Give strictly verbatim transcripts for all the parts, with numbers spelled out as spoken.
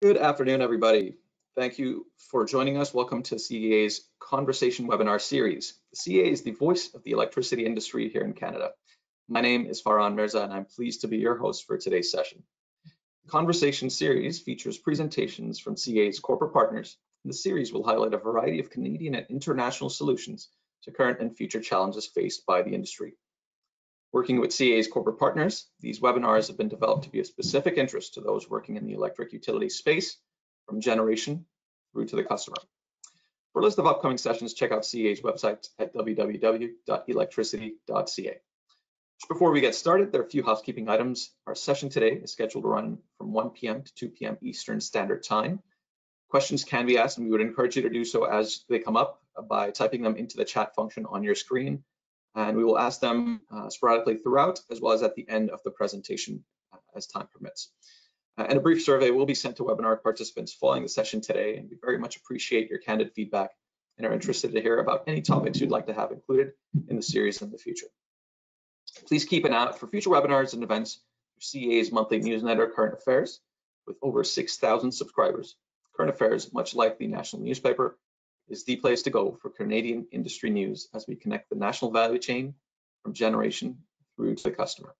Good afternoon, everybody. Thank you for joining us. Welcome to C E A's Conversation Webinar Series. C E A is the voice of the electricity industry here in Canada. My name is Farhan Mirza, and I'm pleased to be your host for today's session. The Conversation Series features presentations from C E A's corporate partners. The series will highlight a variety of Canadian and international solutions to current and future challenges faced by the industry. Working with C E A's corporate partners, these webinars have been developed to be of specific interest to those working in the electric utility space, from generation through to the customer. For a list of upcoming sessions, check out C E A's website at w w w dot electricity dot c a. Just before we get started, there are a few housekeeping items. Our session today is scheduled to run from one p m to two p m Eastern Standard Time. Questions can be asked, and we would encourage you to do so as they come up by typing them into the chat function on your screen. And we will ask them uh, sporadically throughout, as well as at the end of the presentation uh, as time permits. Uh, and a brief survey will be sent to webinar participants following the session today, and we very much appreciate your candid feedback and are interested to hear about any topics you'd like to have included in the series in the future. Please keep an eye out for future webinars and events for C E A's monthly newsletter, Current Affairs. With over six thousand subscribers, Current Affairs, much like the national newspaper, is the place to go for Canadian industry news as we connect the national value chain from generation through to the customer.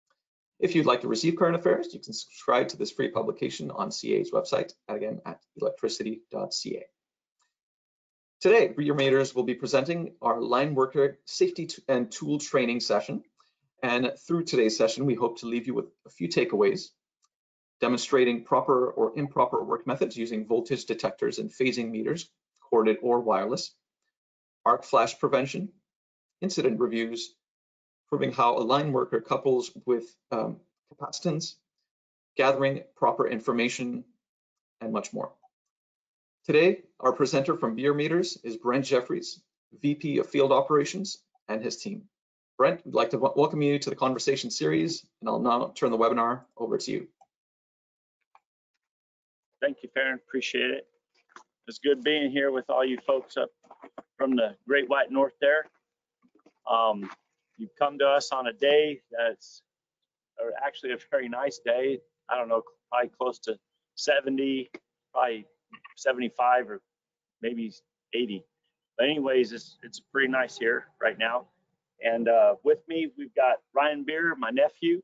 If you'd like to receive Current Affairs, you can subscribe to this free publication on C E A's website, again at electricity dot c a. Today, Bierer Meters will be presenting our Lineworker safety and tool training session. And through today's session, we hope to leave you with a few takeaways, demonstrating proper or improper work methods using voltage detectors and phasing meters, corded or wireless, arc flash prevention, incident reviews, proving how a line worker couples with um, capacitance, gathering proper information, and much more. Today, our presenter from Bierer Meters is Brent Jeffries, V P of Field Operations, and his team. Brent, we'd like to welcome you to the Conversation Series, and I'll now turn the webinar over to you. Thank you, Farron. Appreciate it. It's good being here with all you folks up from the Great White North there. Um, you've come to us on a day that's or actually a very nice day. I don't know, probably close to seventy, probably seventy-five or maybe eighty. But anyways, it's, it's pretty nice here right now. And uh, with me, we've got Ryan Bierer, my nephew,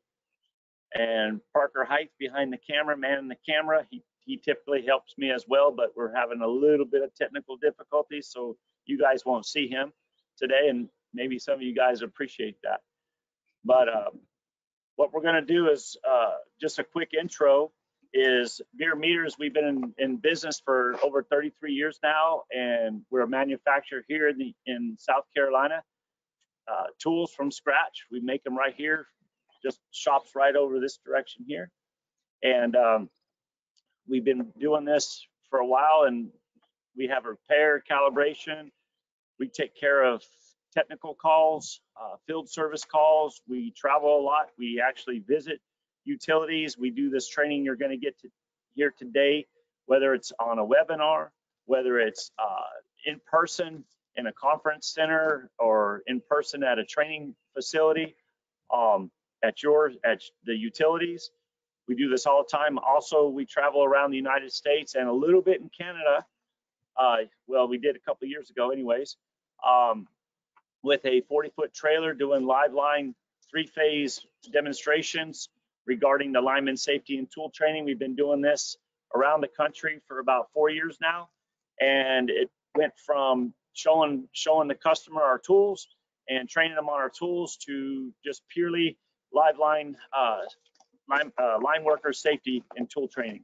and Parker Height behind the camera, manning the camera. He He typically helps me as well, but we're having a little bit of technical difficulties, so you guys won't see him today, and maybe some of you guys appreciate that. But uh, what we're going to do is uh, just a quick intro. Is Bierer Meters, we've been in, in business for over thirty-three years now, and we're a manufacturer here in, the, in South Carolina. Uh, tools from scratch. We make them right here, just shops right over this direction here. And um, we've been doing this for a while, and we have repair, calibration. We take care of technical calls, uh, field service calls. We travel a lot. We actually visit utilities. We do this training you're going to get to here today, whether it's on a webinar, whether it's uh, in person in a conference center, or in person at a training facility, um, at your at the utilities. We do this all the time. Also, we travel around the United States and a little bit in Canada. Uh, well, we did a couple of years ago anyways, um, with a forty foot trailer doing live line three-phase demonstrations regarding the lineman safety and tool training. We've been doing this around the country for about four years now. And it went from showing, showing the customer our tools and training them on our tools to just purely live line uh, Line, uh, line worker safety and tool training.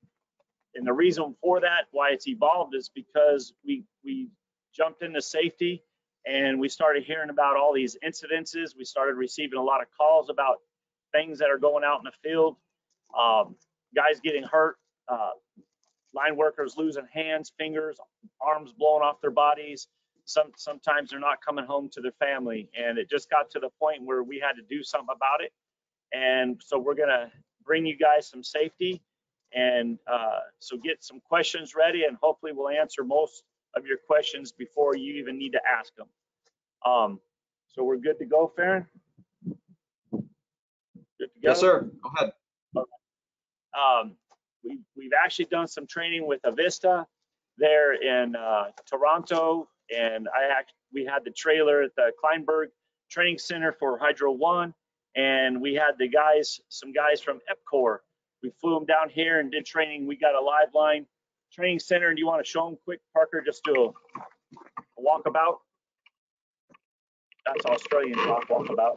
And the reason for that, why it's evolved, is because we we jumped into safety and we started hearing about all these incidences. We started receiving a lot of calls about things that are going out in the field, um, guys getting hurt, uh, line workers losing hands, fingers, arms blowing off their bodies. Some sometimes they're not coming home to their family, and it just got to the point where we had to do something about it. And so we're gonna bring you guys some safety, and uh, so get some questions ready, and hopefully we'll answer most of your questions before you even need to ask them. Um, so we're good to go, Farron? Good to go? Yes, sir. Go ahead. Okay. Um, we we, we've actually done some training with Avista there in uh, Toronto, and I act, we had the trailer at the Kleinberg Training Center for Hydro One, and we had the guys, some guys from EPCOR. We flew them down here and did training. We got a live line training center. And do you want to show them quick, Parker? Just do a, a walkabout. That's Australian talk, walkabout.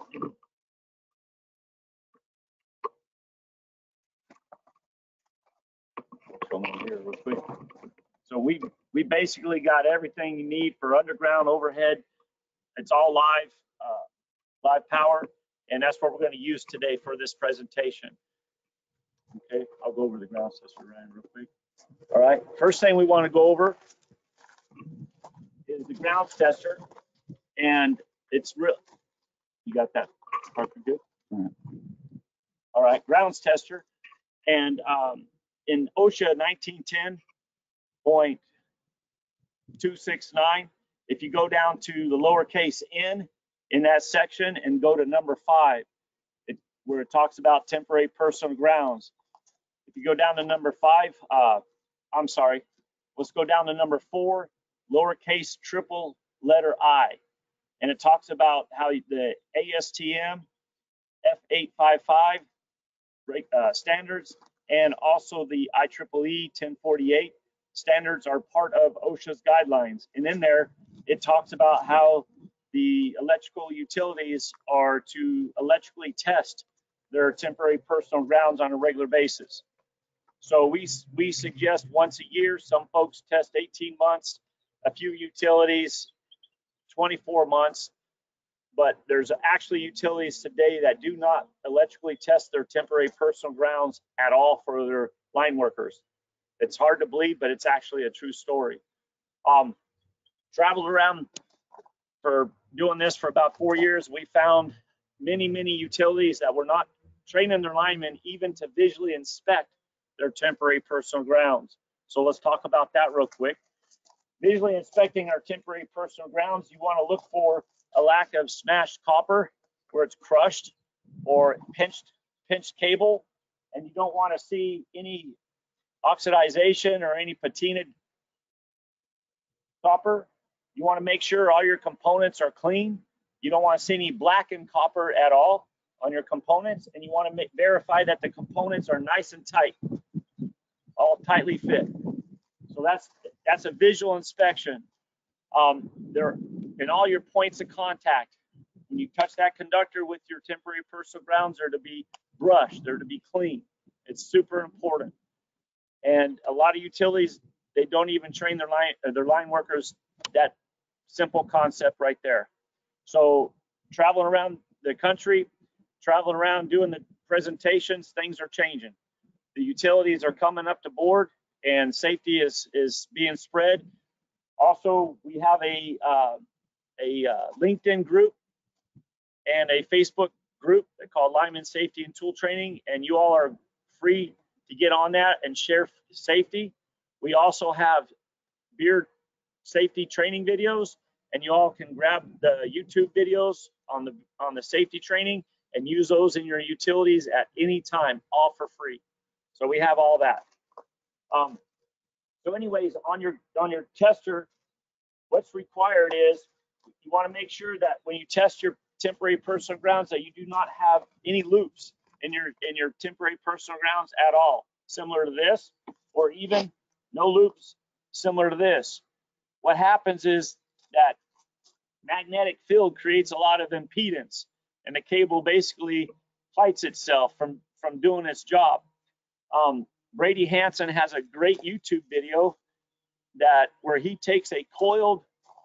Show them here real quick. So we we basically got everything you need for underground, overhead. It's all live, uh, live power, and that's what we're going to use today for this presentation. Okay, I'll go over the ground tester, Ryan, real quick. All right, first thing we want to go over is the ground tester, and it's real. You got that, Parker? Good. All right, grounds tester, and um, in OSHA nineteen ten point two six nine, if you go down to the lowercase n in that section and go to number five, it, where it talks about temporary personal grounds. If you go down to number five, uh, I'm sorry, let's go down to number four, lowercase triple letter I. And it talks about how the A S T M F eight fifty-five uh, standards and also the I triple E ten forty-eight standards are part of OSHA's guidelines. And in there, it talks about how the electrical utilities are to electrically test their temporary personal grounds on a regular basis. So we, we suggest once a year. Some folks test eighteen months, a few utilities twenty-four months, but there's actually utilities today that do not electrically test their temporary personal grounds at all for their line workers. It's hard to believe, but it's actually a true story. Um, traveled around for doing this for about four years. We found many, many utilities that were not training their linemen even to visually inspect their temporary personal grounds. So let's talk about that real quick. Visually inspecting our temporary personal grounds, you want to look for a lack of smashed copper where it's crushed or pinched, pinched cable, and you don't want to see any oxidization or any patinaed copper. You want to make sure all your components are clean. You don't want to see any blackened copper at all on your components, and you want to make, verify that the components are nice and tight, all tightly fit. So that's that's a visual inspection. Um, there in all your points of contact, when you touch that conductor with your temporary personal grounds, they're to be brushed, they're to be clean. It's super important. And a lot of utilities, they don't even train their line their line workers that simple concept right there. So traveling around the country, traveling around doing the presentations, things are changing. The utilities are coming up to board, and safety is is being spread. Also, we have a uh, a uh, LinkedIn group and a Facebook group called Lineman Safety and Tool Training, and you all are free to get on that and share safety. We also have Bierer safety training videos, and you all can grab the YouTube videos on the on the safety training and use those in your utilities at any time, all for free. So we have all that. Um, so anyways, on your on your tester, what's required is you want to make sure that when you test your temporary personal grounds that you do not have any loops in your in your temporary personal grounds at all, similar to this, or even no loops similar to this. What happens is that magnetic field creates a lot of impedance, and the cable basically fights itself from from doing its job. Um, Brady Hansen has a great YouTube video that where he takes a coiled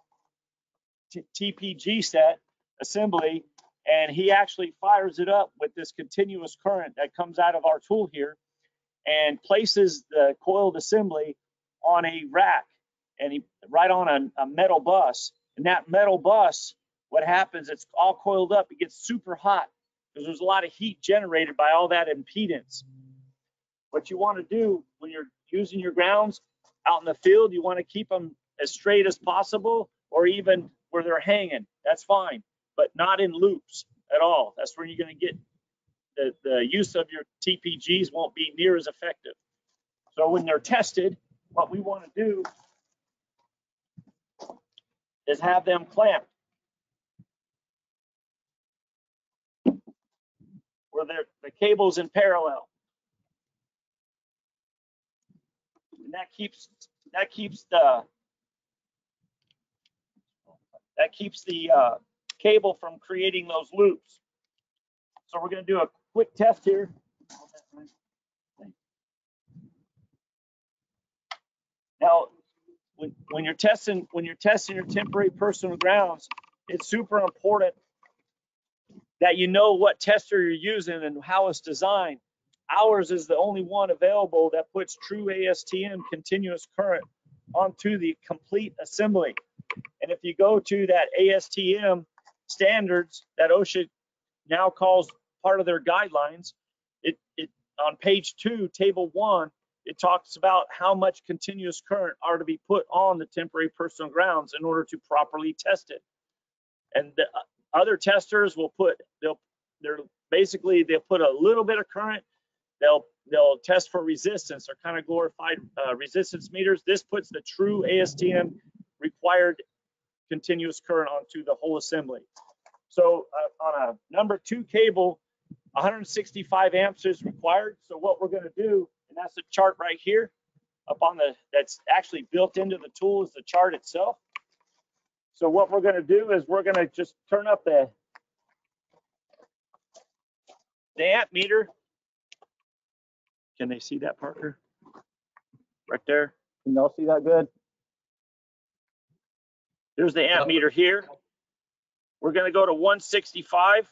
T P G set assembly, and he actually fires it up with this continuous current that comes out of our tool here, and places the coiled assembly on a rack, and he right on a, a metal bus. And that metal bus, what happens, it's all coiled up, it gets super hot because there's a lot of heat generated by all that impedance. What you want to do when you're using your grounds out in the field, you want to keep them as straight as possible, or even where they're hanging, that's fine, but not in loops at all. That's where you're going to get the, the use of your T P Gs won't be near as effective. So when they're tested, what we want to do is have them clamped where the cable's in parallel. And that keeps that keeps the that keeps the uh, cable from creating those loops. So we're going to do a quick test here. Now, when, when you're testing when you're testing your temporary personal grounds, it's super important that you know what tester you're using and how it's designed. Ours is the only one available that puts true A S T M continuous current onto the complete assembly. And if you go to that A S T M standards that OSHA now calls part of their guidelines, it, it on page two, table one, it talks about how much continuous current are to be put on the temporary personal grounds in order to properly test it. And the other testers will put, they'll, they're basically, they'll put a little bit of current. They'll, they'll test for resistance or kind of glorified uh, resistance meters. This puts the true A S T M required continuous current onto the whole assembly. So uh, on a number two cable, one hundred sixty-five amps is required. So what we're going to do, and that's the chart right here up on the, that's actually built into the tool is the chart itself. So what we're going to do is we're going to just turn up the, the amp meter. Can they see that, Parker? Right there. Can y'all see that good? There's the amp meter here. We're going to go to one sixty-five.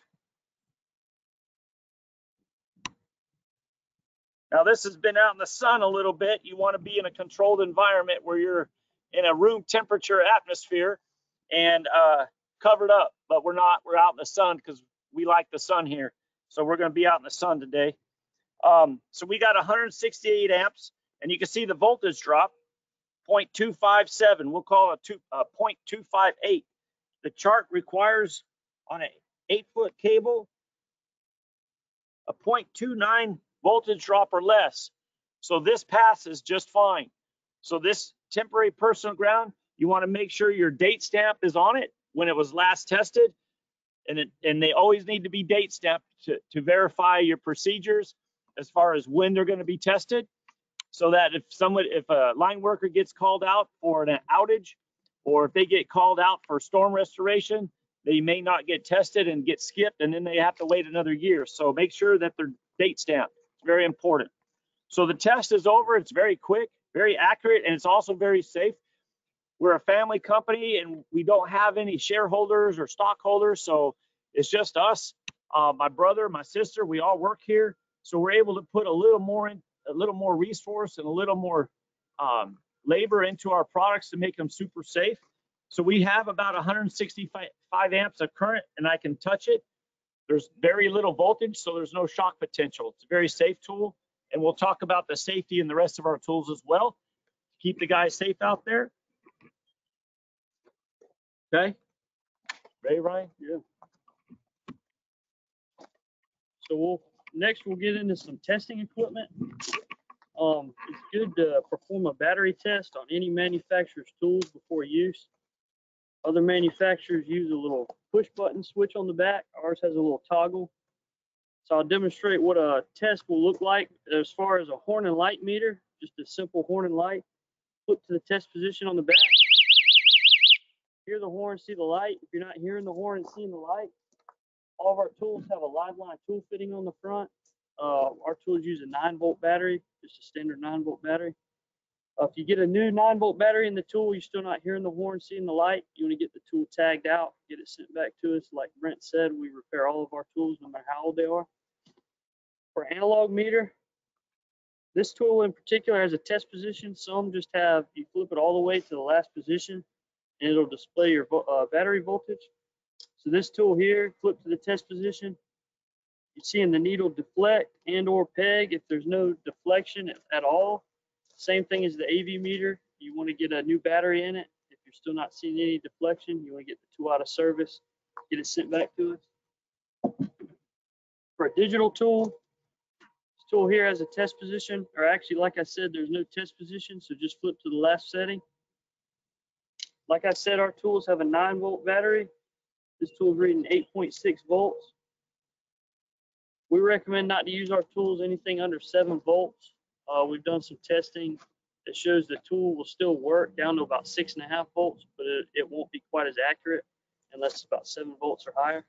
Now this has been out in the sun a little bit. You want to be in a controlled environment where you're in a room temperature atmosphere and uh, covered up, but we're not. We're out in the sun because we like the sun here. So we're going to be out in the sun today. Um, so we got one hundred sixty-eight amps, and you can see the voltage drop, zero point two five seven. We'll call it two, uh, zero point two five eight. The chart requires on an eight-foot cable a zero point two nine voltage drop or less. So this passes just fine. So this temporary personal ground, you want to make sure your date stamp is on it when it was last tested. And, it, and they always need to be date stamped to, to verify your procedures as far as when they're going to be tested, so that if someone, if a line worker gets called out for an outage, or if they get called out for storm restoration, they may not get tested and get skipped, and then they have to wait another year. So make sure that they're date stamped. It's very important. So the test is over. It's very quick, very accurate, and it's also very safe. We're a family company, and we don't have any shareholders or stockholders, so it's just us, uh, my brother, my sister. We all work here, so we're able to put a little more in, a little more resource and a little more um, labor into our products to make them super safe. So we have about one hundred sixty-five amps of current, and I can touch it. There's very little voltage, so there's no shock potential. It's a very safe tool, and we'll talk about the safety in the rest of our tools as well. Keep the guys safe out there. Okay. Ready, Ryan? Yeah. So we'll next we'll get into some testing equipment. Um, it's good to perform a battery test on any manufacturer's tools before use. Other manufacturers use a little push button switch on the back. Ours has a little toggle. So I'll demonstrate what a test will look like as far as a horn and light meter, just a simple horn and light. Flip to the test position on the back. Hear the horn, see the light. If you're not hearing the horn and seeing the light, all of our tools have a live line tool fitting on the front. Uh, our tools use a nine volt battery, just a standard nine volt battery. Uh, if you get a new nine volt battery in the tool, you're still not hearing the horn, seeing the light, you want to get the tool tagged out, get it sent back to us. Like Brent said, we repair all of our tools no matter how old they are. For analog meter, this tool in particular has a test position. Some just have, you flip it all the way to the last position and it'll display your uh, battery voltage. So this tool here, flip to the test position. You're seeing the needle deflect and or peg. If there's no deflection at all, same thing as the A V meter. You want to get a new battery in it. If you're still not seeing any deflection, you want to get the tool out of service, get it sent back to us. For a digital tool, tool here has a test position, or actually, like I said, there's no test position, so just flip to the last setting. Like I said, our tools have a nine volt battery. This tool is reading eight point six volts. We recommend not to use our tools anything under seven volts. Uh, we've done some testing that shows the tool will still work down to about six and a half volts, but it, it won't be quite as accurate unless it's about seven volts or higher.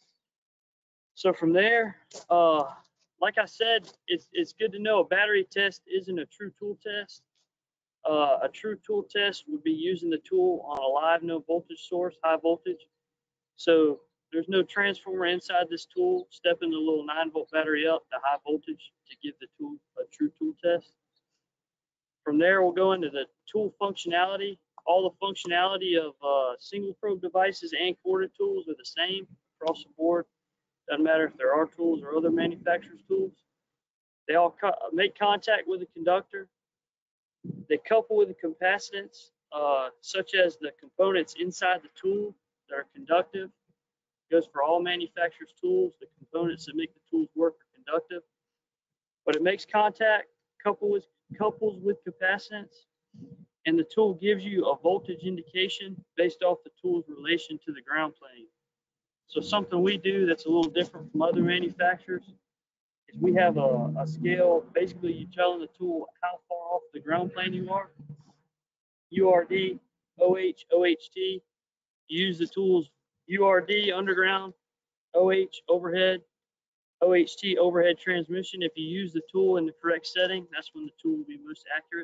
So from there, uh, like I said, it's, it's good to know a battery test isn't a true tool test. Uh, a true tool test would be using the tool on a live no voltage source, high voltage. So there's no transformer inside this tool. Stepping the little nine volt battery up to high voltage to give the tool a true tool test. From there, we'll go into the tool functionality. All the functionality of uh, single probe devices and corded tools are the same across the board. Doesn't matter if they're our tools or other manufacturers' tools. They all co make contact with the conductor. They couple with the capacitance, uh, such as the components inside the tool that are conductive. It goes for all manufacturers' tools. The components that make the tools work are conductive. But it makes contact, couple with, couples with capacitance, and the tool gives you a voltage indication based off the tool's relation to the ground plane. So something we do that's a little different from other manufacturers is we have a, a scale. Basically, you're telling the tool how far off the ground plane you are. U R D, O H, O H T. You use the tools U R D, underground, O H, overhead, O H T, overhead transmission. If you use the tool in the correct setting, that's when the tool will be most accurate.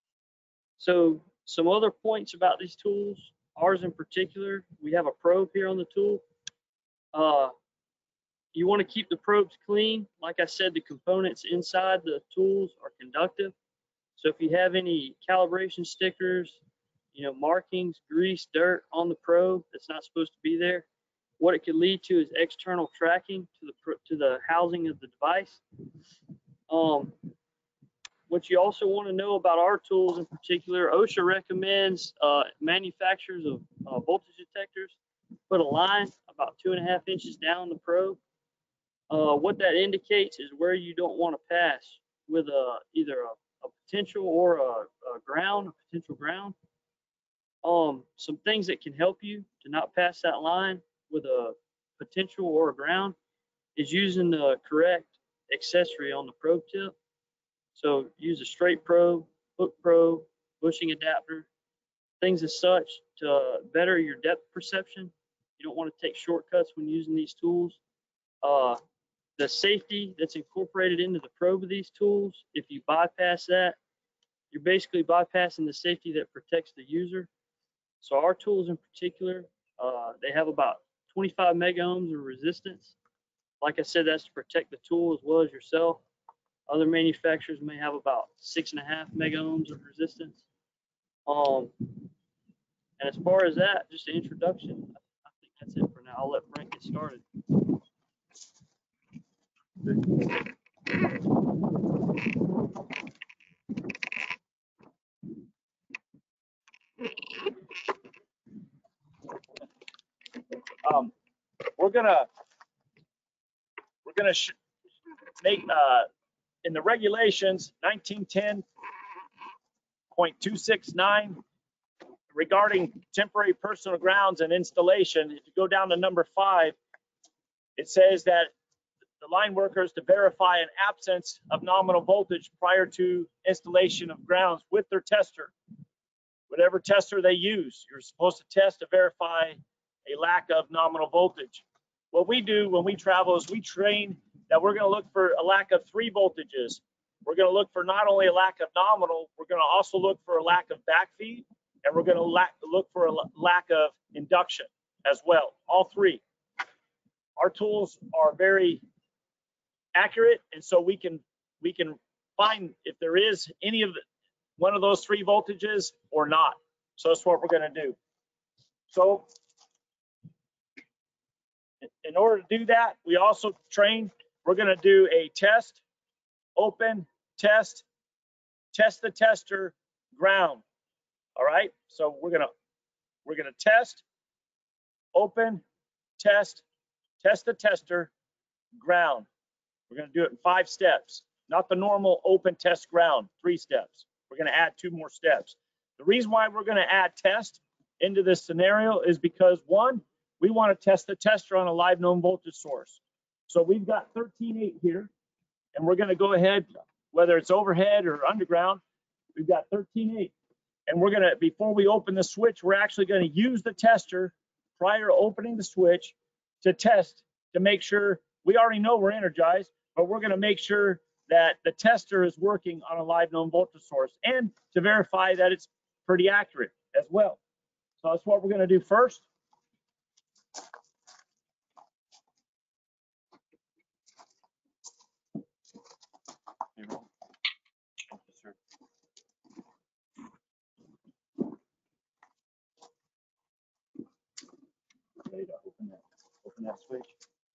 So some other points about these tools, ours in particular, we have a probe here on the tool. Uh, you want to keep the probes clean. Like I said, the components inside the tools are conductive. So if you have any calibration stickers, you know, markings, grease, dirt on the probe that's not supposed to be there, what it could lead to is external tracking to the to the housing of the device. Um, what you also want to know about our tools in particular, OSHA recommends uh, manufacturers of uh, voltage detectors put a line about two and a half inches down the probe. Uh, what that indicates is where you don't want to pass with a, either a, a potential or a, a ground, a potential ground. Um, some things that can help you to not pass that line with a potential or a ground is using the correct accessory on the probe tip. So use a straight probe, hook probe, bushing adapter, things as such to better your depth perception. You don't want to take shortcuts when using these tools. Uh, the safety that's incorporated into the probe of these tools, if you bypass that, you're basically bypassing the safety that protects the user. So our tools in particular, uh, they have about twenty-five mega ohms of resistance. Like I said, that's to protect the tool as well as yourself. Other manufacturers may have about six and a half mega ohms of resistance. Um, and as far as that, just an introduction, I think that's it for now. I'll let Frank get started. Um, we're gonna we're gonna sh make uh, in the regulations nineteen ten point two six nine regarding temporary personal grounds and installation. If you go down to number five, it says that the line workers to verify an absence of nominal voltage prior to installation of grounds with their tester. Whatever tester they use, you're supposed to test to verify a lack of nominal voltage. What we do when we travel is we train that we're going to look for a lack of three voltages. We're going to look for not only a lack of nominal, we're going to also look for a lack of backfeed, and we're going to lack, look for a lack of induction as well, all three. Our tools are very accurate, and so we can we can find if there is any of the, one of those three voltages or not. So that's what we're going to do. So in order to do that, we also train, we're going to do a test, open, test, test the tester, ground. All right, so we're going to we're going to test, open, test, test the tester, ground. We're going to do it in five steps. not the normal open test ground, three steps. We're going to add two more steps. The reason why we're going to add test into this scenario is because, one, we want to test the tester on a live known voltage source. So we've got thirteen eight here, and we're going to go ahead, whether it's overhead or underground, we've got thirteen eight. And we're going to, before we open the switch, we're actually going to use the tester prior to opening the switch to test, to make sure, we already know we're energized, but we're going to make sure that the tester is working on a live known voltage source, and to verify that it's pretty accurate as well. So that's what we're going to do first. Ready to open that, open that switch.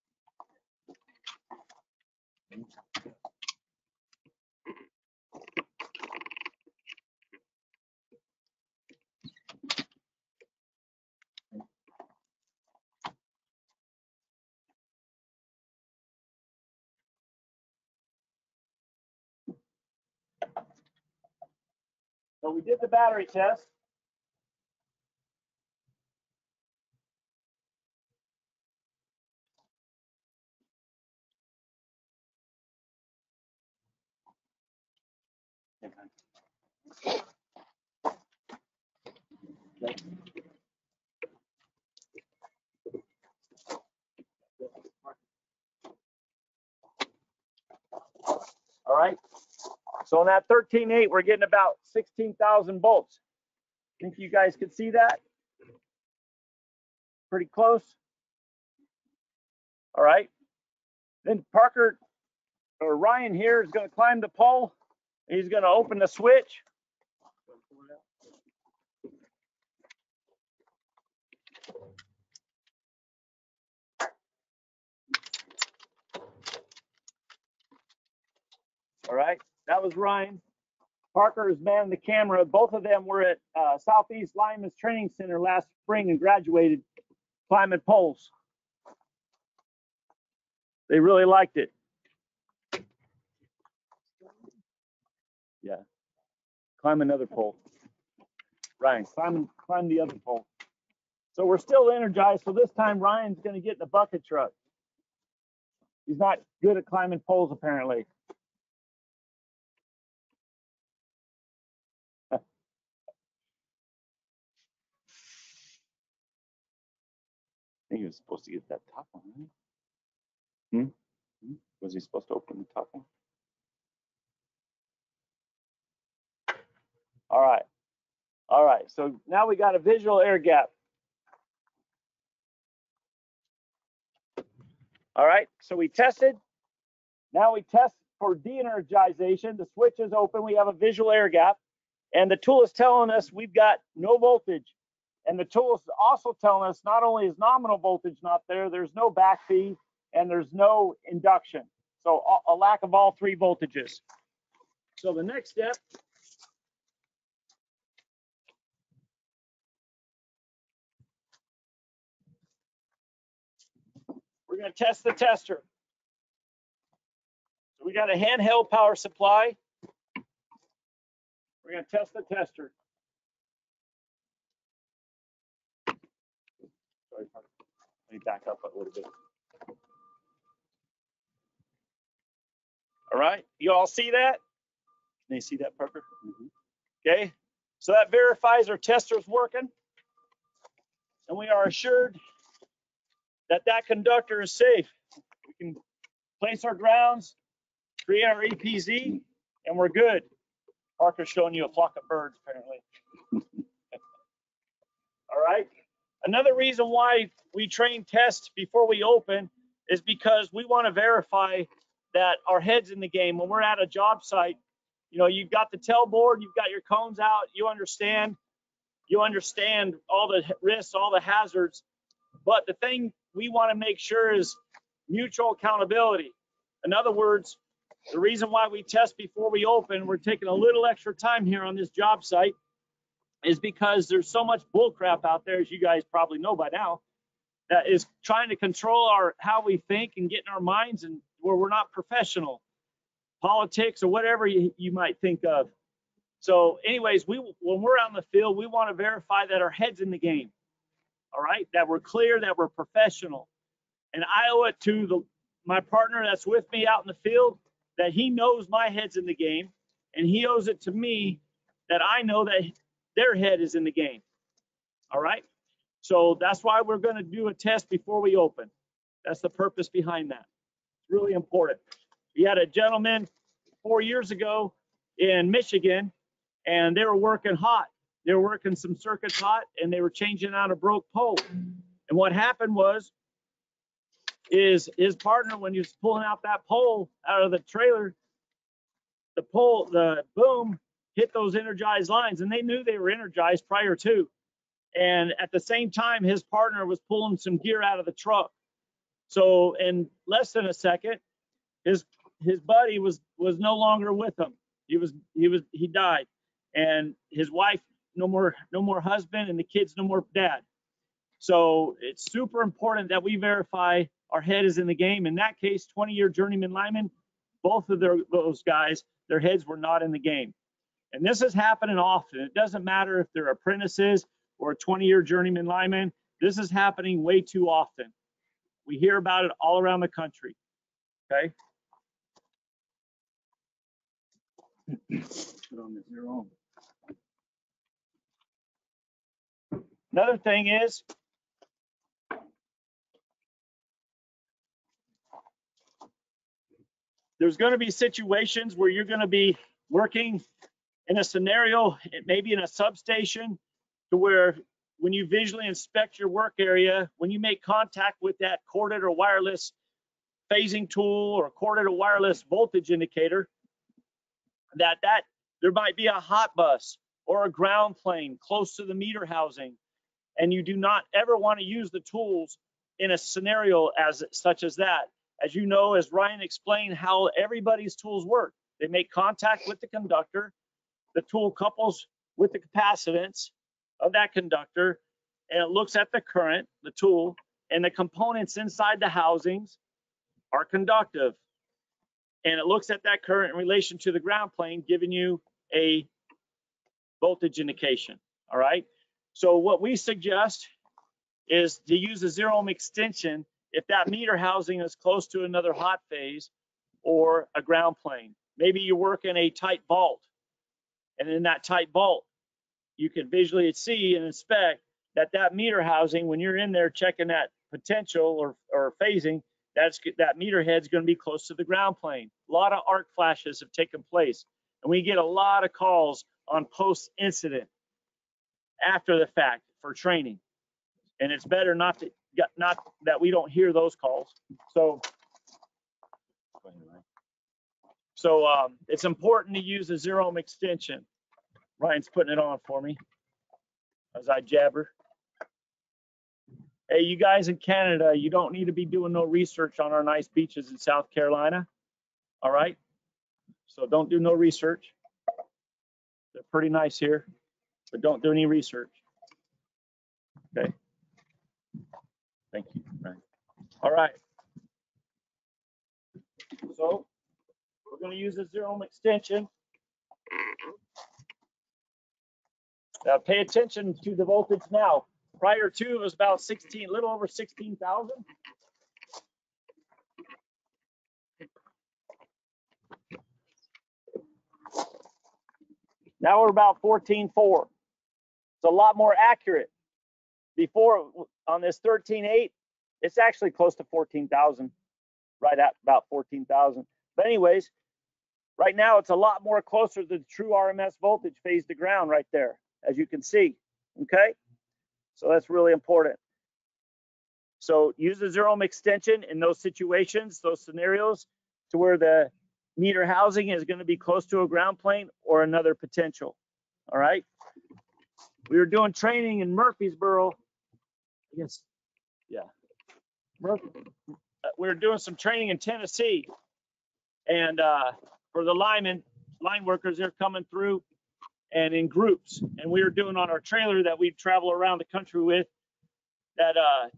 So we did the battery test. All right. So on that thirteen eight, we're getting about sixteen thousand volts. Think you guys could see that? Pretty close. All right. Then Parker or Ryan here is going to climb the pole. He's going to open the switch. All right, that was Ryan. Parker is manning the camera. Both of them were at uh, Southeast Lineman's Training Center last spring and graduated climbing poles. They really liked it. Yeah, climb another pole. Ryan, climb, climb the other pole. So we're still energized. So this time Ryan's going to get in the bucket truck. He's not good at climbing poles apparently. I think he was supposed to get that top one, right? Hmm? Hmm? Was he supposed to open the top one? All right. All right. So now we got a visual air gap. All right. So we tested. Now we test for de-energization. The switch is open. We have a visual air gap. And the tool is telling us we've got no voltage. And the tool is also telling us not only is nominal voltage not there, there's no back feed, and there's no induction. So a lack of all three voltages. So the next step, we're going to test the tester. So we got a handheld power supply. We're going to test the tester. Sorry, let me back up a little bit. All right, you all see that? Can you see that, Parker? Mm-hmm. Okay, so that verifies our tester is working, and we are assured that that conductor is safe. We can place our grounds, create our E P Z, and we're good. Parker's showing you a flock of birds, apparently. All right. Another reason why we train test before we open is because we want to verify that our head's in the game. When we're at a job site, you know, you've got the tailboard, you've got your cones out, you understand, you understand all the risks, all the hazards. But the thing we want to make sure is mutual accountability. In other words, the reason why we test before we open, we're taking a little extra time here on this job site, is because there's so much bull crap out there, as you guys probably know by now, that is trying to control our how we think and get in our minds, and where we're not professional. politics or whatever you, you might think of. So anyways, we when we're out in the field, we want to verify that our head's in the game. All right, that we're clear, that we're professional. And I owe it to the my partner that's with me out in the field that he knows my head's in the game, and he owes it to me that I know that their head is in the game. All right, so that's why we're going to do a test before we open. That's the purpose behind that. It's really important. We had a gentleman four years ago in Michigan, and they were working hot. They were working some circuits hot, and they were changing out a broke pole. And what happened was, is his partner, when he was pulling out that pole out of the trailer, the pole, the boom hit those energized lines, and they knew they were energized prior to. And at the same time, his partner was pulling some gear out of the truck. So in less than a second, his his buddy was was no longer with him. He was he was he died, and his wife no more no more husband, and the kids no more dad. So it's super important that we verify our head is in the game. In that case, twenty year journeyman linemen, both of their, those guys, their heads were not in the game. And this is happening often. It doesn't matter if they're apprentices or a twenty year journeyman lineman. This is happening way too often. We hear about it all around the country. Okay. Put on the zero. Another thing is, there's going to be situations where you're going to be working in a scenario, maybe in a substation, to where when you visually inspect your work area, when you make contact with that corded or wireless phasing tool or corded or wireless voltage indicator, that that there might be a hot bus or a ground plane close to the meter housing, and you do not ever want to use the tools in a scenario as such as that. As you know, as Ryan explained, how everybody's tools work. They make contact with the conductor, the tool couples with the capacitance of that conductor, and it looks at the current, the tool, and the components inside the housings are conductive. And it looks at that current in relation to the ground plane, giving you a voltage indication. All right. So what we suggest is to use a zero ohm extension if that meter housing is close to another hot phase or a ground plane. Maybe you work in a tight vault, and in that tight vault, you can visually see and inspect that that meter housing, when you're in there checking that potential or, or phasing, that's that meter head's going to be close to the ground plane. A lot of arc flashes have taken place, and we get a lot of calls on post incident after the fact for training, and it's better not to not that we don't hear those calls. So so um, it's important to use a zero ohm extension. Ryan's putting it on for me as I jabber. Hey, you guys in Canada, you don't need to be doing no research on our nice beaches in South Carolina. All right? So don't do no research. They're pretty nice here, but don't do any research. Okay. Thank you, Ryan. All right. So we're going to use a zero ohm extension. Now pay attention to the voltage now. Prior to, it was about sixteen, a little over sixteen thousand. Now we're about fourteen four. It's a lot more accurate. Before, on this thirteen eight, it's actually close to fourteen thousand, right at about fourteen thousand. But anyways, right now it's a lot more closer to the true R M S voltage phase to ground right there, as you can see, okay? So that's really important. So use the zero ohm extension in those situations, those scenarios, to where the meter housing is going to be close to a ground plane or another potential. All right. We were doing training in Murfreesboro. Yes. Yeah. Murphy, we were doing some training in Tennessee, and uh, for the linemen, line workers, they're coming through and in groups, and we were doing on our trailer that we travel around the country with, that uh,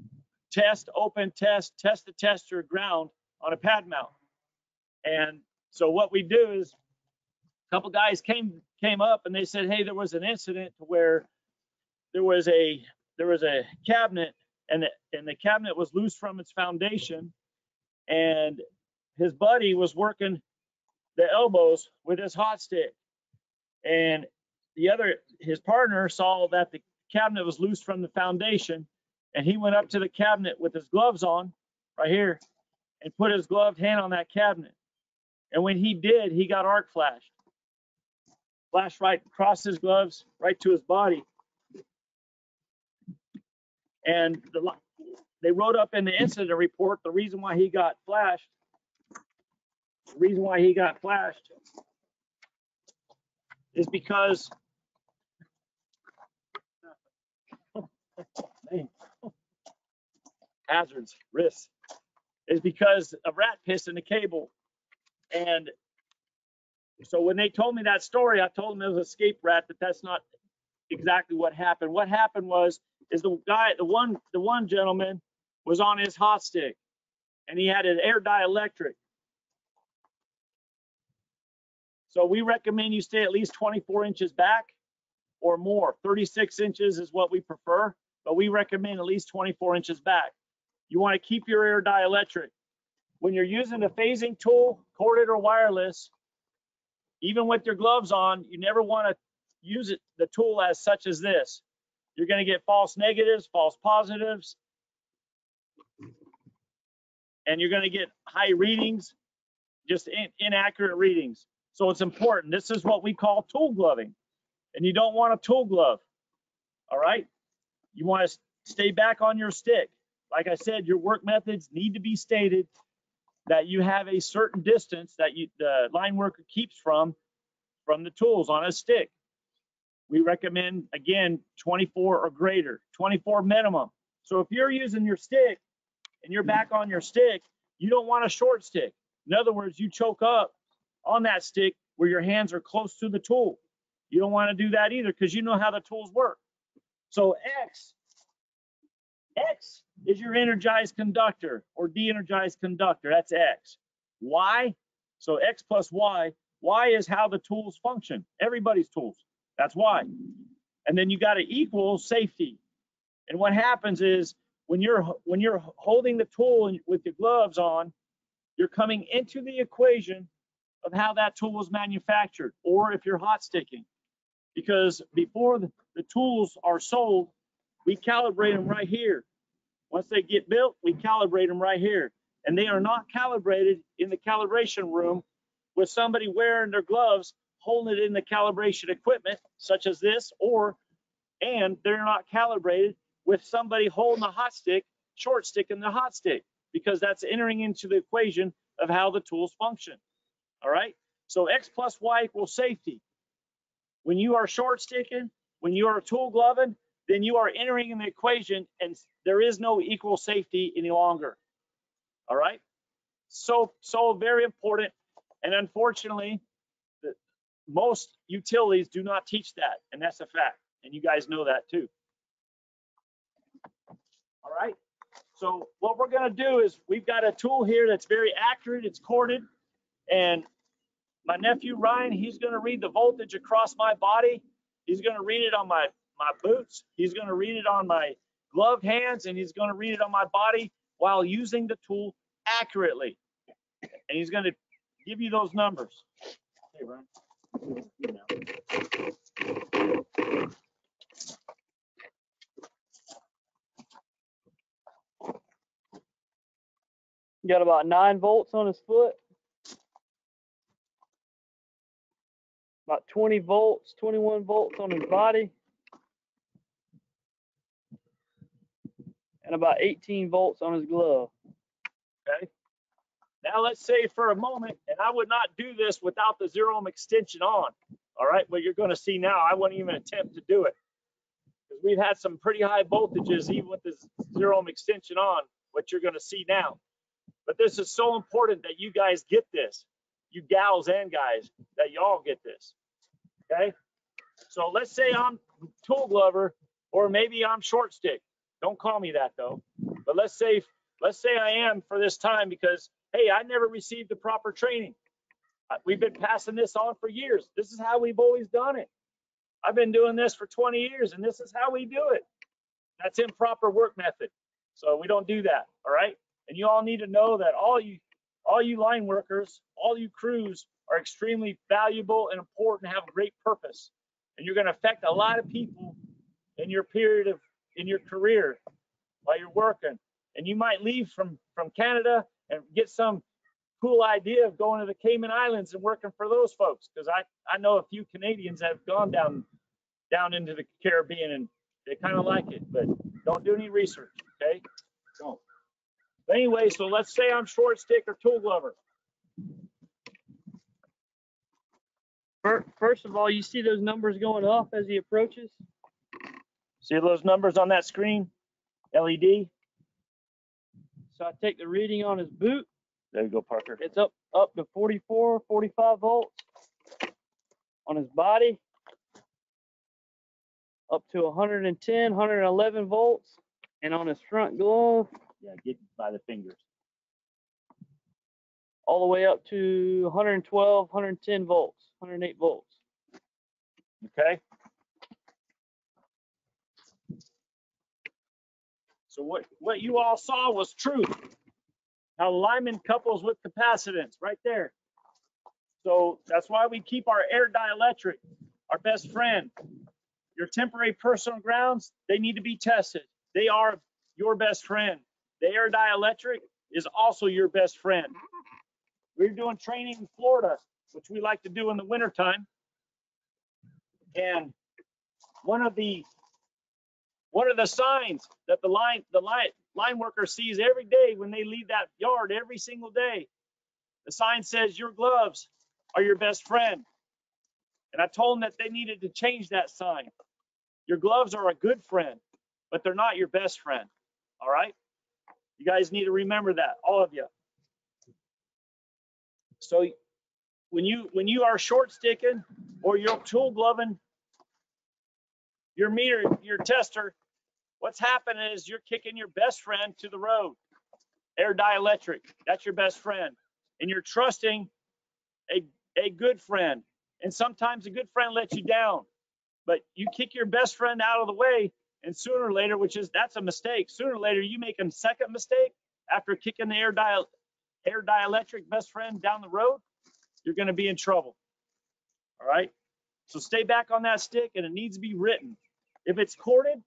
test, open test, test the tester ground on a pad mount. And So what we do is a couple guys came came up and they said, hey, there was an incident where there was a there was a cabinet and the, and the cabinet was loose from its foundation, and his buddy was working the elbows with his hot stick, and the other his partner saw that the cabinet was loose from the foundation, and he went up to the cabinet with his gloves on right here and put his gloved hand on that cabinet, and when he did, he got arc flashed flashed right across his gloves right to his body. And the, they wrote up in the incident report the reason why he got flashed. The reason why he got flashed is because hazards, risks, is because of rat piss in the cable. And so when they told me that story, I told them it was a escape rat, but that's not exactly what happened. What happened was, is the guy, the one, the one gentleman was on his hot stick, and he had an air dielectric. So we recommend you stay at least twenty-four inches back or more. thirty-six inches is what we prefer, but we recommend at least twenty-four inches back. You want to keep your air dielectric. When you're using a phasing tool, corded or wireless, even with your gloves on, you never want to use it, the tool as such as this. You're going to get false negatives, false positives, and you're going to get high readings, just in, inaccurate readings. So it's important. This is what we call tool gloving, and you don't want a tool glove. All right? You want to stay back on your stick. Like I said, your work methods need to be stated that you have a certain distance that you, the line worker keeps from from the tools on a stick. We recommend, again, twenty-four or greater, twenty-four minimum. So if you're using your stick and you're back on your stick, you don't want a short stick. In other words, you choke up on that stick where your hands are close to the tool. You don't want to do that either, because you know how the tools work. So X, X is your energized conductor or de-energized conductor. That's X. Y, so X plus Y. Y is how the tools function. Everybody's tools. That's Y. And then you got to equal safety. And what happens is when you're when you're holding the tool with your gloves on, you're coming into the equation of how that tool was manufactured, or if you're hot sticking. Because before the, the tools are sold, we calibrate them right here. Once they get built, we calibrate them right here. And they are not calibrated in the calibration room with somebody wearing their gloves, holding it in the calibration equipment, such as this, or, and they're not calibrated with somebody holding the hot stick, short stick in the hot stick, because that's entering into the equation of how the tools function. All right? So X plus Y equals safety. When you are short sticking, when you are tool gloving, then you are entering in the equation, and there is no equal safety any longer. All right? So, so very important. And unfortunately, the, most utilities do not teach that, and that's a fact. And you guys know that too. All right? So what we're going to do is we've got a tool here that's very accurate. It's corded. And my nephew, Ryan, he's going to read the voltage across my body. He's going to read it on my, my boots. He's going to read it on my gloved hands, and he's going to read it on my body while using the tool accurately. And he's going to give you those numbers. Hey, Ryan. Got about nine volts on his foot. About twenty volts, twenty-one volts on his body. And about eighteen volts on his glove. Okay. Now let's say for a moment, and I would not do this without the zero ohm extension on. All right, what you're going to see now, I wouldn't even attempt to do it, because we've had some pretty high voltages even with the zero ohm extension on, what you're going to see now. But this is so important that you guys get this, you gals and guys, that you all get this. Okay, so let's say I'm tool glover, or maybe I'm short stick. Don't call me that though. But let's say let's say I am for this time, because hey, I never received the proper training. We've been passing this on for years. This is how we've always done it. I've been doing this for twenty years, and this is how we do it. That's improper work method. So we don't do that, all right? And you all need to know that all you, all you line workers, all you crews are extremely valuable and important, have a great purpose. And you're gonna affect a lot of people in your period of, in your career while you're working. And you might leave from, from Canada and get some cool idea of going to the Cayman Islands and working for those folks. Because I, I know a few Canadians that have gone down, down into the Caribbean and they kind of like it, but don't do any research, okay? Don't. But anyway, so let's say I'm short stick or tool glover. First of all, you see those numbers going up as he approaches? See those numbers on that screen? L E D? So I take the reading on his boot. There you go, Parker. It's up up to forty-four, forty-five volts. On his body, up to one hundred ten, one hundred eleven volts. And on his front glove, Yeah, get by the fingers. all the way up to one hundred twelve, one hundred ten volts, one hundred eight volts. Okay. So what, what you all saw was truth. How Lyman couples with capacitance right there. So that's why we keep our air dielectric, our best friend. Your temporary personal grounds, they need to be tested. They are your best friend. The air dielectric is also your best friend. We're doing training in Florida, which we like to do in the wintertime. And one of the one of the signs that the line the line line worker sees every day when they leave that yard every single day, the sign says your gloves are your best friend. And I told them that they needed to change that sign. Your gloves are a good friend, but they're not your best friend. All right? You guys need to remember that, all of you. So when you when you are short sticking or you're tool gloving your meter, your tester, what's happening is you're kicking your best friend to the road. Air dielectric, that's your best friend. And you're trusting a, a good friend. And sometimes a good friend lets you down. But you kick your best friend out of the way, and sooner or later, which is, that's a mistake. Sooner or later, you make a second mistake after kicking the air, dial, air dielectric best friend down the road, you're gonna be in trouble. All right? So stay back on that stick, and it needs to be written. If it's corded,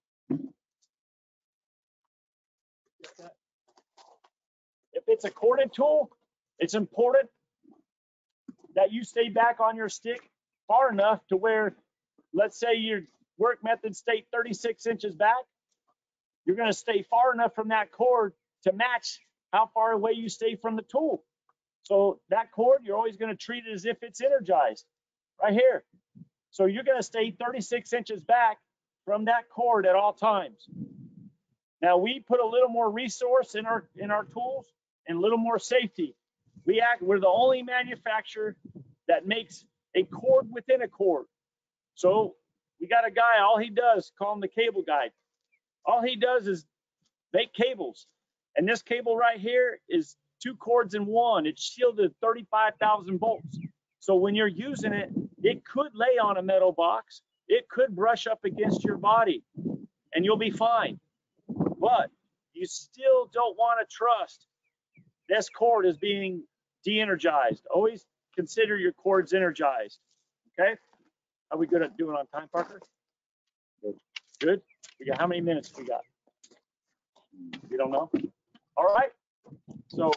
if it's a corded tool, it's important that you stay back on your stick far enough to where, let's say your work method stay thirty-six inches back, you're gonna stay far enough from that cord to match how far away you stay from the tool. So that cord, you're always gonna treat it as if it's energized, right here. So you're gonna stay thirty-six inches back from that cord at all times. Now we put a little more resource in our in our tools and a little more safety. We act, we're the only manufacturer that makes a cord within a cord. So we got a guy, all he does, call him the cable guy. All he does is make cables. And this cable right here is two cords in one. It's shielded thirty-five thousand volts. So when you're using it, it could lay on a metal box. It could brush up against your body and you'll be fine. But you still don't want to trust this cord as being de-energized. Always consider your cords energized. Okay? Are we good at doing on time, Parker? Good. Good? We got how many minutes we got? We don't know? All right. So,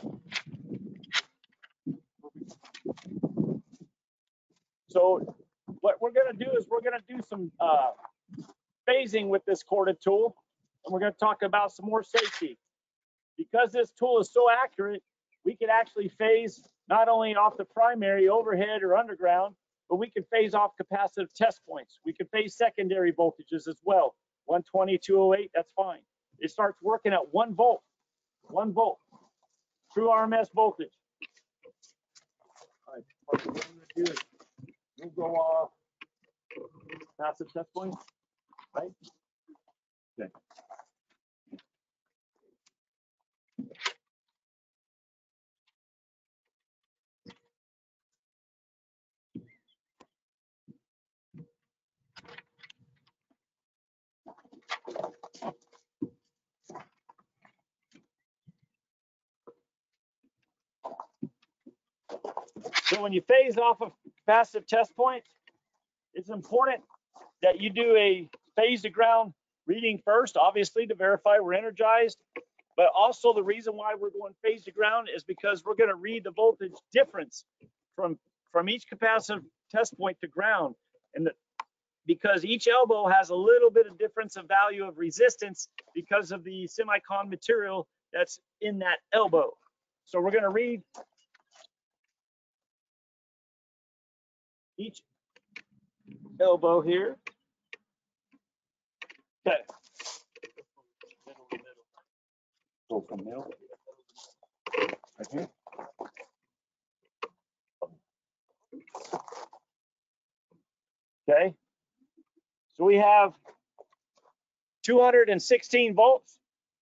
so what we're going to do is we're going to do some uh, phasing with this corded tool, and we're going to talk about some more safety. Because this tool is so accurate, we can actually phase not only off the primary overhead or underground, but we can phase off capacitive test points. We can phase secondary voltages as well. one twenty, two oh eight, that's fine. It starts working at one volt, one volt, true R M S voltage. All right, what we're gonna do is we'll go off passive test points, right? Okay. So when you phase off of capacitive test points, it's important that you do a phase to ground reading first, obviously to verify we're energized. But also the reason why we're going phase to ground is because we're going to read the voltage difference from, from each capacitive test point to ground. And the, because each elbow has a little bit of difference of value of resistance because of the semicon material that's in that elbow. So we're going to read each elbow here. Okay. Go from middle. Right here. Okay. So we have two hundred sixteen volts.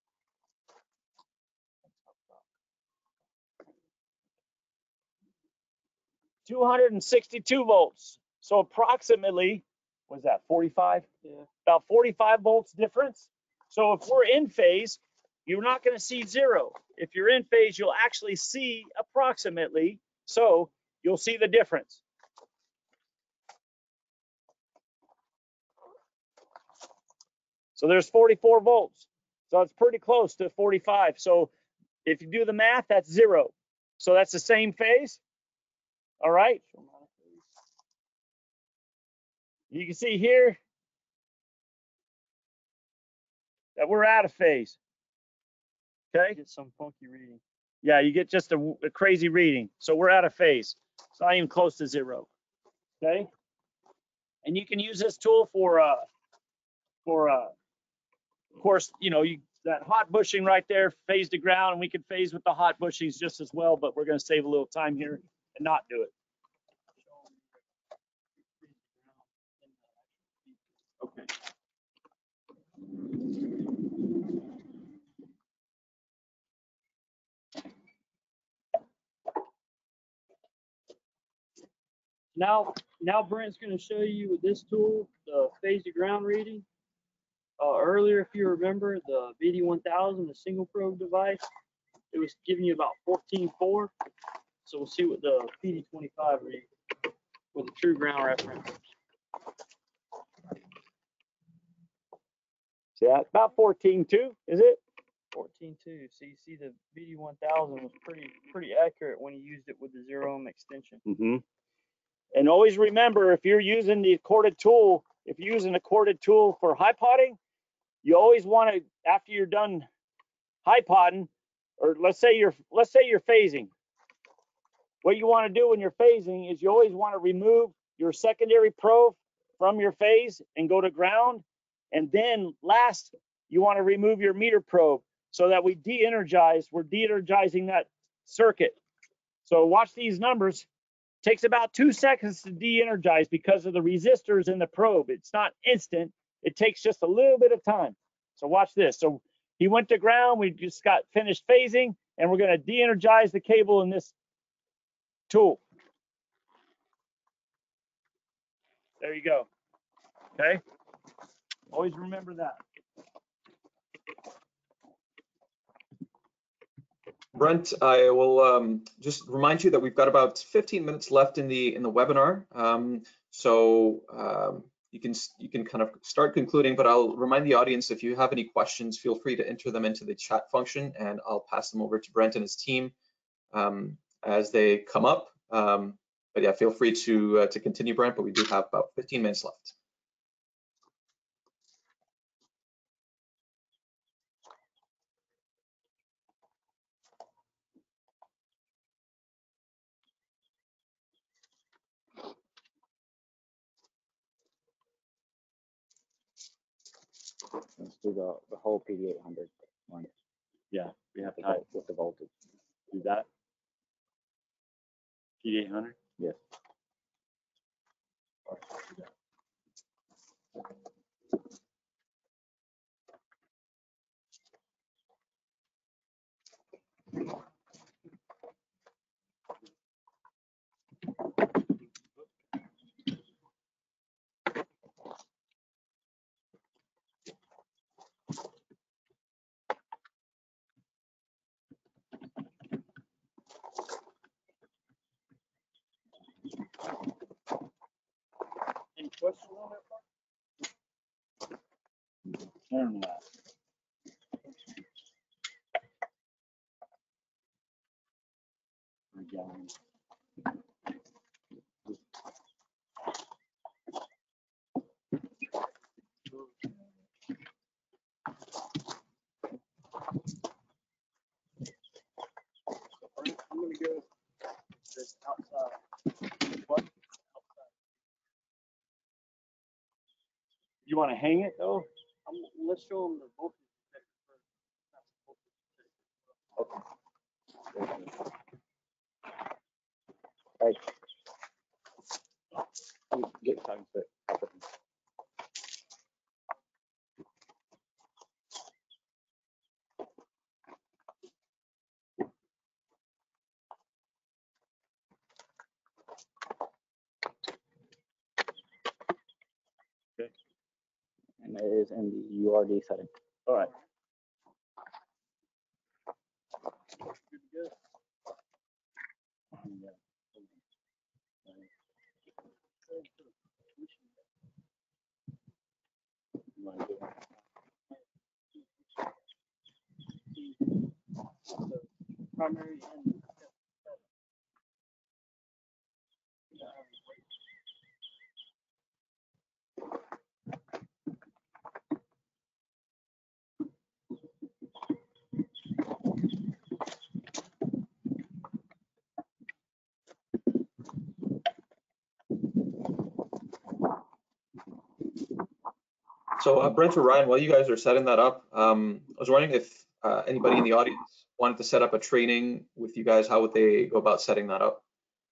two hundred sixty-two volts. So approximately, what's that, forty-five? Yeah. About forty-five volts difference. So if we're in phase, you're not going to see zero. If you're in phase, you'll actually see approximately. So you'll see the difference. So there's forty-four volts. So it's pretty close to forty-five. So if you do the math, that's zero. So that's the same phase. All right. You can see here that we're out of phase. Okay. Get some funky reading. Yeah, you get just a, a crazy reading. So we're out of phase. It's not even close to zero. Okay. And you can use this tool for, uh, for, uh, of course, you know, you that hot bushing right there, phase to ground, and we can phase with the hot bushings just as well, but we're going to save a little time here and not do it. Okay. Now, now Brent's going to show you with this tool the phase to ground reading. Uh, earlier, if you remember, the B D one thousand, the single probe device, it was giving you about fourteen four. So we'll see what the P D twenty-five reads with a true ground reference. See that? About fourteen two, is it? fourteen two. So you see the B D one thousand was pretty pretty accurate when you used it with the zero ohm extension. Mm-hmm. And always remember, if you're using the corded tool, if you're using a corded tool for high potting, you always want to, after you're done high potting, or let's say you're let's say you're phasing. What you want to do when you're phasing is you always want to remove your secondary probe from your phase and go to ground. And then last, you want to remove your meter probe so that we de-energize, we're de-energizing that circuit. So watch these numbers. Takes about two seconds to de-energize because of the resistors in the probe. It's not instant. It takes just a little bit of time. So watch this. So he went to ground. We just got finished phasing, and we're going to de-energize the cable in this tool. There you go. Okay. Always remember that. Brent, I will um, just remind you that we've got about fifteen minutes left in the in the webinar, um, so um, you can you can kind of start concluding. But I'll remind the audience, if you have any questions, feel free to enter them into the chat function, and I'll pass them over to Brent and his team um, as they come up. Um, but yeah, feel free to uh, to continue, Brent. But we do have about fifteen minutes left. Let's do the, the whole P D eight hundred one. Yeah, we have With time. the, with the voltage. Do that. P eight hundred. Yes. Any questions on that part? Turn left. Again. I'm gonna go this outside. What? Outside. You want to hang it though? I'm, let's show them the voltage detector first. Right. You Get time to it. Okay. And it is in the U R D setting. All right. Good to go. You want to do it? The primary and So uh, Brent or Ryan, while you guys are setting that up, um, I was wondering if uh, anybody in the audience wanted to set up a training with you guys, how would they go about setting that up?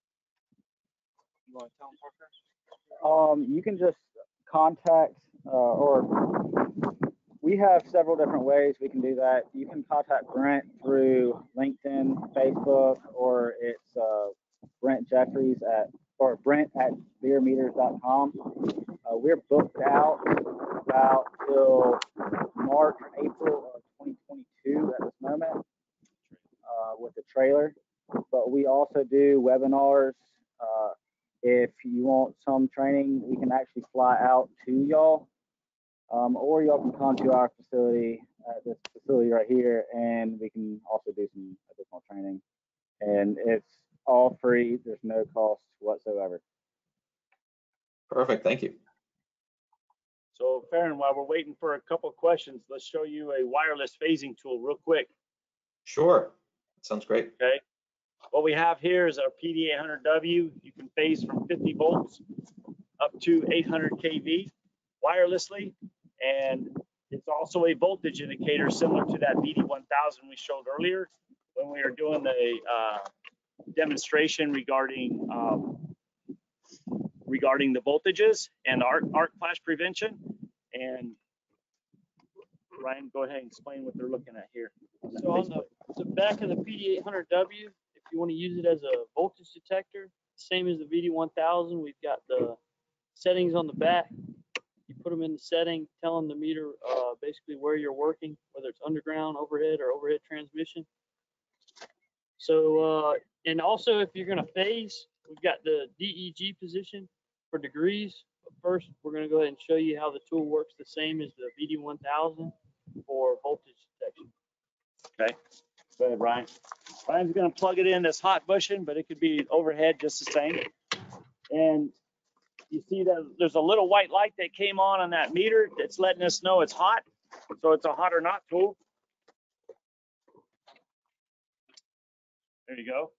you want to tell them, Parker? Um, you can just contact, uh, or we have several different ways we can do that. You can contact Brent through LinkedIn, Facebook, or it's uh, Brent Jeffries at, or Brent at beer meters dot com. Uh, we're booked out about till March or April of twenty twenty-two at this moment uh, with the trailer. But we also do webinars. Uh, if you want some training, we can actually fly out to y'all. Um, or y'all can come to our facility at this facility right here, and we can also do some additional training. And it's all free. There's no cost whatsoever. Perfect, thank you. So Farron, while we're waiting for a couple of questions, let's show you a wireless phasing tool real quick. Sure, sounds great. Okay. What we have here is our P D eight hundred W. You can phase from fifty volts up to eight hundred K V wirelessly. And it's also a voltage indicator similar to that B D one thousand we showed earlier when we were doing the uh, demonstration regarding um, regarding the voltages and arc, arc flash prevention. And Ryan, go ahead and explain what they're looking at here. So on the, the back of the P D eight hundred W, if you want to use it as a voltage detector, same as the B D one thousand, we've got the settings on the back. You put them in the setting, tell them the meter uh, basically where you're working, whether it's underground, overhead, or overhead transmission. So, uh, and also if you're going to phase, we've got the D E G position for degrees. But first, we're going to go ahead and show you how the tool works the same as the B D one thousand for voltage detection. Okay, go ahead, Ryan. Ryan's going to plug it in this hot bushing, but it could be overhead just the same. And you see that there's a little white light that came on on that meter that's letting us know it's hot. So it's a hot or not tool. There you go.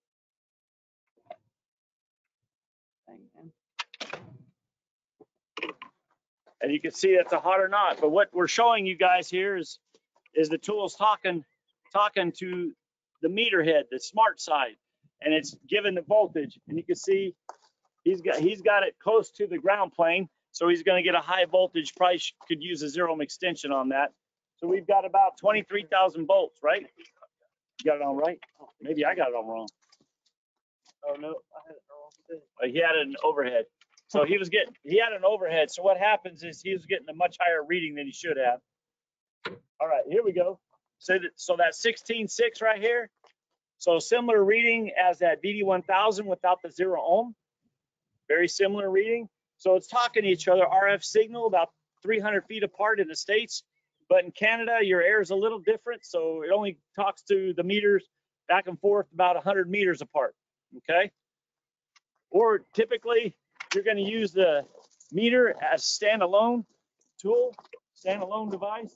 And you can see it's a hot or not. But what we're showing you guys here is, is the tool's talking, talking to the meter head, the smart side, and it's giving the voltage. And you can see he's got he's got it close to the ground plane, so he's going to get a high voltage. Probably could use a zero ohm extension on that. So we've got about twenty-three thousand volts, right? You got it on right? Maybe I got it all wrong. Oh no, I had it wrong too. Uh, he had an overhead. So he was getting, he had an overhead. So what happens is he was getting a much higher reading than he should have. All right, here we go. So that, so that sixteen six right here. So similar reading as that B D one thousand without the zero ohm. very similar reading. So it's talking to each other, R F signal about three hundred feet apart in the States, but in Canada, your air is a little different. So it only talks to the meters back and forth about one hundred meters apart, okay? Or typically, you're gonna use the meter as standalone tool, standalone device.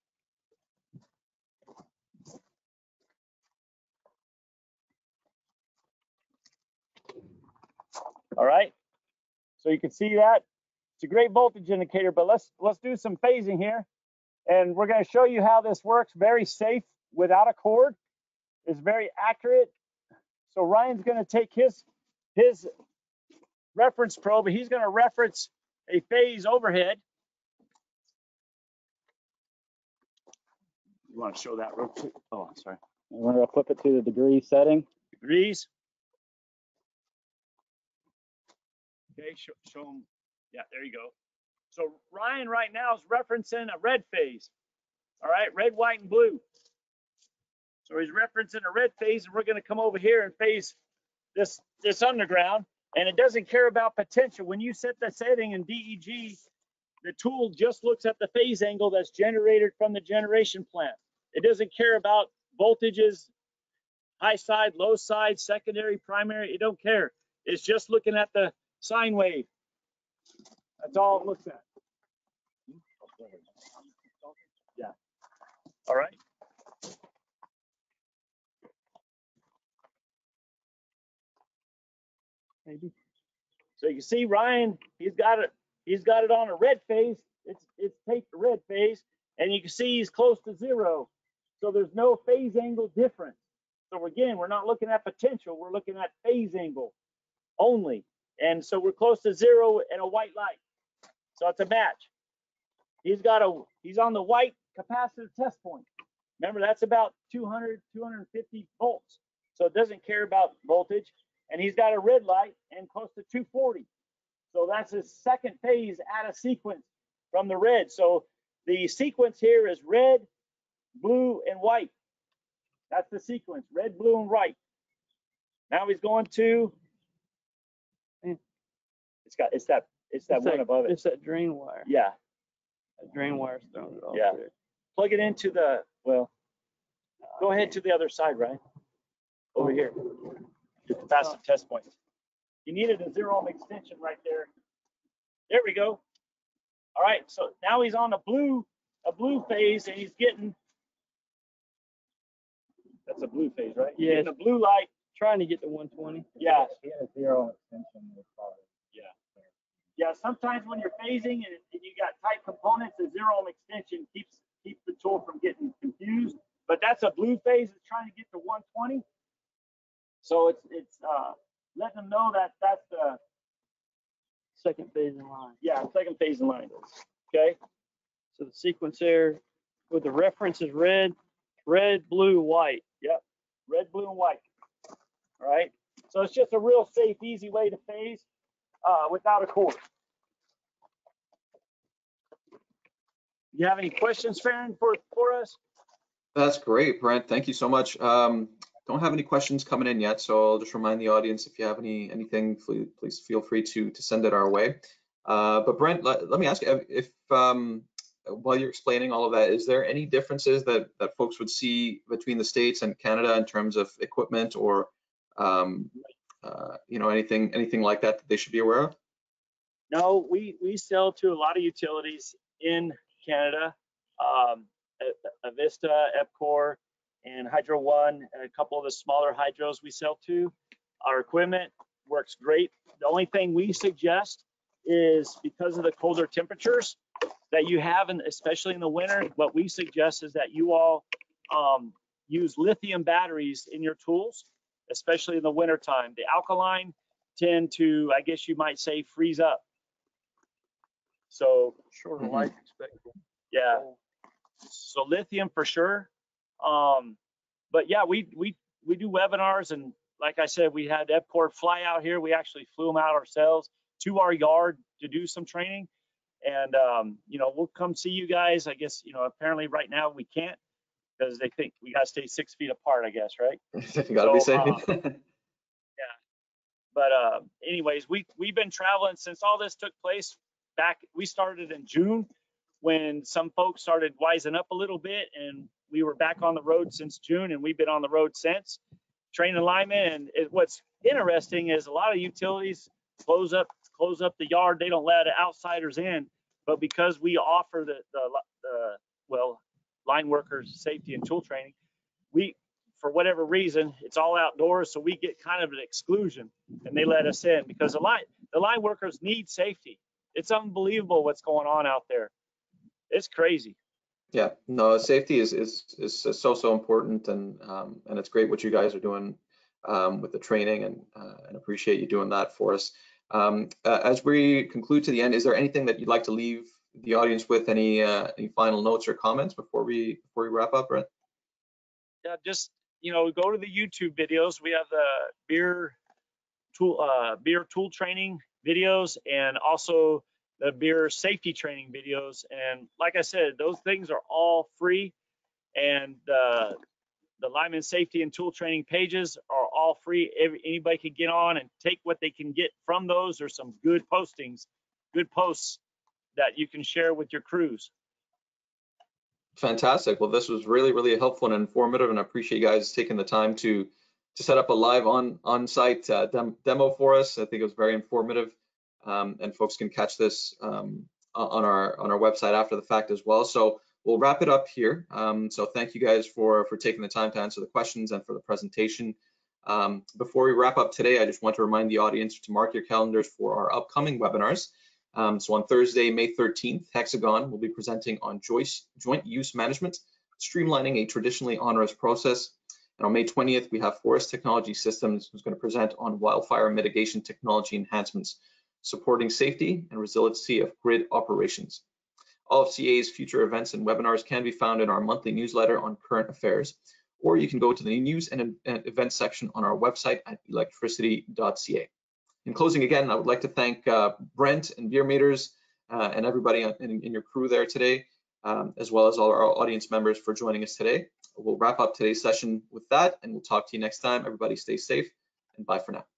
All right, so you can see that. It's a great voltage indicator, but let's let's do some phasing here. And we're gonna show you how this works, very safe without a cord. It's very accurate. So Ryan's gonna take his, his reference probe, and he's gonna reference a phase overhead. You wanna show that real quick? Oh, I'm sorry. We're going to flip it to the degree setting. Degrees. Okay, show, show them. Yeah, there you go. So Ryan right now is referencing a red phase. All right, red, white, and blue. So he's referencing a red phase, and we're going to come over here and phase this, this underground. And it doesn't care about potential. When you set the setting in D E G, the tool just looks at the phase angle that's generated from the generation plant. It doesn't care about voltages, high side, low side, secondary, primary. It don't care. It's just looking at the sine wave. That's all it looks at. Yeah. All right. Maybe. So you can see Ryan, he's got it, he's got it on a red phase. It's it's taped to red phase, and you can see he's close to zero. So there's no phase angle difference. So again, we're not looking at potential, we're looking at phase angle only. And so we're close to zero and a white light. So it's a match. He's got a, he's on the white capacitor test point. Remember, that's about two hundred, two hundred fifty volts. So it doesn't care about voltage. And he's got a red light and close to two forty. So that's his second phase out of sequence from the red. So the sequence here is red, blue, and white. That's the sequence, red, blue, and white. Now he's going to, it's got, it's that, it's that It's one that- above it. It's that drain wire. Yeah, That drain wire's throwing it off Yeah. there. plug it into the, well, go ahead to the other side, Ryan. Over here, the capacitive test point. You needed a zero ohm extension right there. There we go. All right, so now he's on a blue, a blue phase, and he's getting, that's a blue phase, right? Yeah. Getting a blue light. Trying to get to one twenty. Yeah, He had a zero extension. yeah. Yeah, sometimes when you're phasing and, and you got tight components, the zero ohm extension keeps keeps the tool from getting confused. But that's a blue phase that's trying to get to one twenty. So it's it's uh, letting them know that that's the Second phase in line. yeah second phase in line. Okay. So the sequence there with the reference is red, red, blue, white. Yep. Red, blue, and white. All right. So it's just a real safe, easy way to phase uh, without a cord. You have any questions, Farron, for for us? That's great, Brent. Thank you so much. Um, don't have any questions coming in yet, so I'll just remind the audience if you have any anything, please, please feel free to to send it our way. Uh, but Brent, let, let me ask you if um, while you're explaining all of that, is there any differences that that folks would see between the States and Canada in terms of equipment or um, uh, you know, anything anything like that that they should be aware of? No, we we sell to a lot of utilities in Canada, um, Avista, Epcor, and Hydro One, and a couple of the smaller hydros we sell to. Our equipment works great. The only thing we suggest is because of the colder temperatures that you have, and especially in the winter, what we suggest is that you all um, use lithium batteries in your tools, especially in the winter time. The alkaline tend to, I guess you might say, freeze up. So Shorter Mhm. life expectancy. yeah, so lithium for sure. Um, but yeah, we we we do webinars, and like I said, we had Epcor fly out here. We actually flew them out ourselves to our yard to do some training, and um, you know, we'll come see you guys. I guess, you know, apparently right now we can't because they think we gotta stay six feet apart, I guess, right? You gotta be So, safe. uh, but uh, anyways, we, we've been traveling since all this took place back. We started in June when some folks started wising up a little bit, and we were back on the road since June, and we've been on the road since training linemen. And it, what's interesting is a lot of utilities close up close up the yard. They don't let outsiders in, but because we offer the the, the well line workers safety and tool training, we for whatever reason it's all outdoors, so we get kind of an exclusion, and they let us in because the line the line workers need safety. It's unbelievable what's going on out there. It's crazy. Yeah, no, safety is is is so so important, and um, and it's great what you guys are doing um, with the training, and uh, and appreciate you doing that for us. Um, uh, as we conclude to the end, is there anything that you'd like to leave the audience with? Any uh, any final notes or comments before we before we wrap up, Brent? Yeah, just you know, go to the YouTube videos. We have the Bierer tool uh, Bierer tool training videos, and also the Bierer safety training videos. And like I said, those things are all free, and uh, the lineman safety and tool training pages are all free. Every, anybody can get on and take what they can get from those. There's some good postings, good posts that you can share with your crews. Fantastic. Well, this was really, really helpful and informative, and I appreciate you guys taking the time to to set up a live on on site uh, dem demo for us. I think it was very informative, um, and folks can catch this um, on our on our website after the fact as well. So we'll wrap it up here. Um, so thank you guys for for taking the time to answer the questions and for the presentation. Um, before we wrap up today, I just want to remind the audience to mark your calendars for our upcoming webinars. Um, so on Thursday, May thirteenth, Hexagon will be presenting on joist, joint use management, streamlining a traditionally onerous process. And on May twentieth, we have Forest Technology Systems, who's going to present on wildfire mitigation technology enhancements, supporting safety and resiliency of grid operations. All of C E A's future events and webinars can be found in our monthly newsletter on current affairs, or you can go to the news and events section on our website at electricity dot C A. In closing, again, I would like to thank uh, Brent and Beer Meters uh, and everybody in, in your crew there today, um, as well as all our audience members for joining us today. We'll wrap up today's session with that, and we'll talk to you next time. Everybody stay safe, and bye for now.